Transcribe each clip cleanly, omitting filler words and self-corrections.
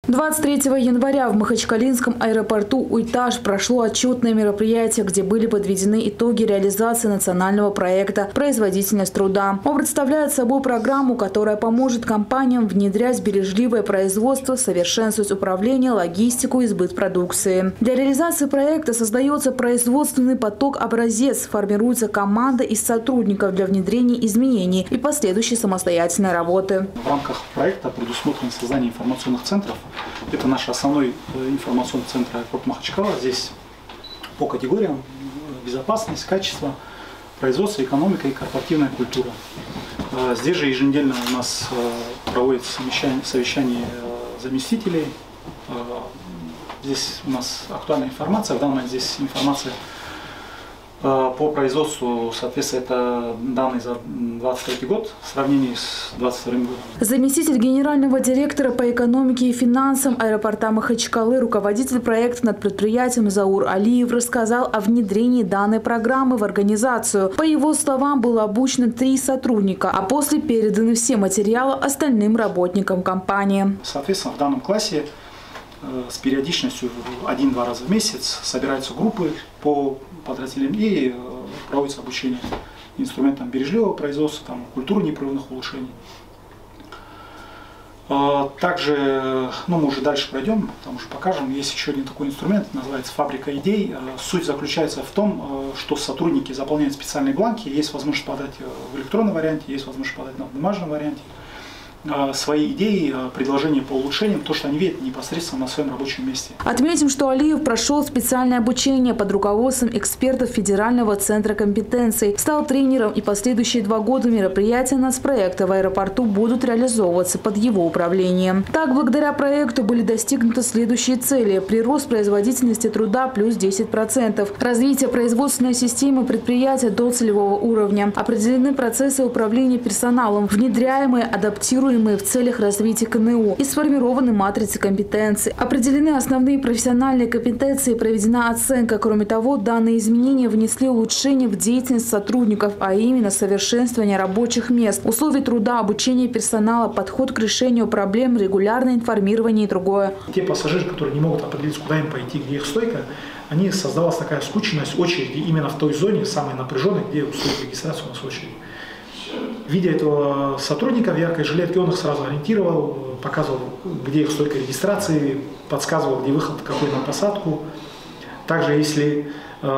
23 января в Махачкалинском аэропорту Уйтаж прошло отчетное мероприятие, где были подведены итоги реализации национального проекта «Производительность труда». Он представляет собой программу, которая поможет компаниям внедрять бережливое производство, совершенствовать управление, логистику и сбыт продукции. Для реализации проекта создается производственный поток-образец, формируется команда из сотрудников для внедрения изменений и последующей самостоятельной работы. В рамках проекта предусмотрено создание информационных центров. Это наш основной информационный центр аэропорт Махачкала. Здесь по категориям: безопасность, качество, производство, экономика и корпоративная культура. Здесь же еженедельно у нас проводится совещание заместителей. Здесь у нас актуальная информация. В данный момент здесь информация по производству, соответственно, это данные за 2023 год в сравнении с 2022 годом. Заместитель генерального директора по экономике и финансам аэропорта Махачкалы, руководитель проекта над предприятием Заур Алиев рассказал о внедрении данной программы в организацию. По его словам, было обучено 3 сотрудника, а после переданы все материалы остальным работникам компании. Соответственно, в данном классе с периодичностью 1-2 раза в месяц собираются группы по подразделениям и проводится обучение инструментам бережливого производства, культуры непрерывных улучшений. Также, мы уже дальше пройдем, там уже покажем, есть еще один такой инструмент, называется «Фабрика идей». Суть заключается в том, что сотрудники заполняют специальные бланки, есть возможность подать в электронном варианте, есть возможность подать на бумажном варианте свои идеи, предложения по улучшениям, то, что они видят непосредственно на своем рабочем месте. Отметим, что Алиев прошел специальное обучение под руководством экспертов Федерального центра компетенций, стал тренером, и последующие 2 года мероприятия нацпроекта в аэропорту будут реализовываться под его управлением. Так, благодаря проекту были достигнуты следующие цели: прирост производительности труда плюс 10%, развитие производственной системы предприятия до целевого уровня, определены процессы управления персоналом, внедряемые, адаптируемые в целях развития КНУ и сформированы матрицы компетенций. Определены основные профессиональные компетенции, проведена оценка. Кроме того, данные изменения внесли улучшения в деятельность сотрудников, а именно совершенствование рабочих мест, условий труда, обучение персонала, подход к решению проблем, регулярное информирование и другое. Те пассажиры, которые не могут определиться, куда им пойти, где их стойка, создавалась такая скученность очереди именно в той зоне, самой напряженной, где устроить регистрацию у нас очередь. Видя этого сотрудника в яркой жилетке, он их сразу ориентировал, показывал, где их стойка регистрации, подсказывал, где выход, какой на посадку. Также, если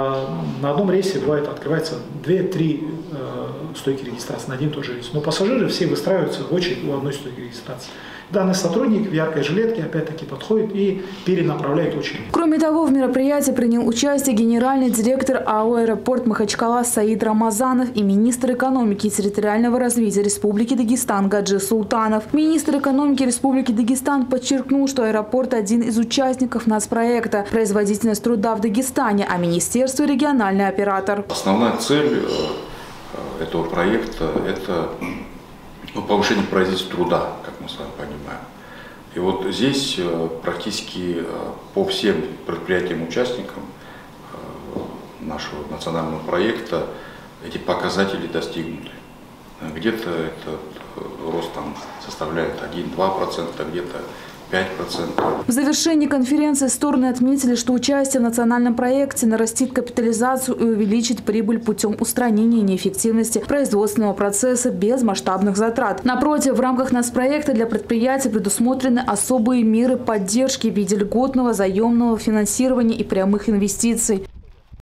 на одном рейсе бывает открывается 2-3 стойки регистрации на один и тот же рейс, но пассажиры все выстраиваются в очередь у одной стойки регистрации. Данный сотрудник в яркой жилетке опять-таки подходит и перенаправляет очередь. Кроме того, в мероприятии принял участие генеральный директор АО «Аэропорт Махачкала» Саид Рамазанов и министр экономики и территориального развития Республики Дагестан Гаджи Султанов. Министр экономики Республики Дагестан подчеркнул, что аэропорт – один из участников нацпроекта «Производительность труда в Дагестане», а министерство – региональный оператор. Основная цель этого проекта – это повышение производительности труда, как мы с вами понимаем. И вот здесь практически по всем предприятиям-участникам нашего национального проекта эти показатели достигнуты. Где-то этот рост составляет 1-2%, где-то 5%. В завершении конференции стороны отметили, что участие в национальном проекте нарастит капитализацию и увеличит прибыль путем устранения неэффективности производственного процесса без масштабных затрат. Напротив, в рамках нацпроекта для предприятий предусмотрены особые меры поддержки в виде льготного заемного финансирования и прямых инвестиций.